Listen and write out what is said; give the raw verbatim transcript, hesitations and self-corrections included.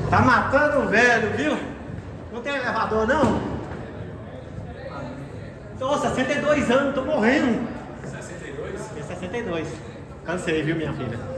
Tá matando o velho, viu? Não tem elevador, não? Tô sessenta e dois anos, tô morrendo. sessenta e dois? Tem sessenta e dois. Cansei, viu, minha filha?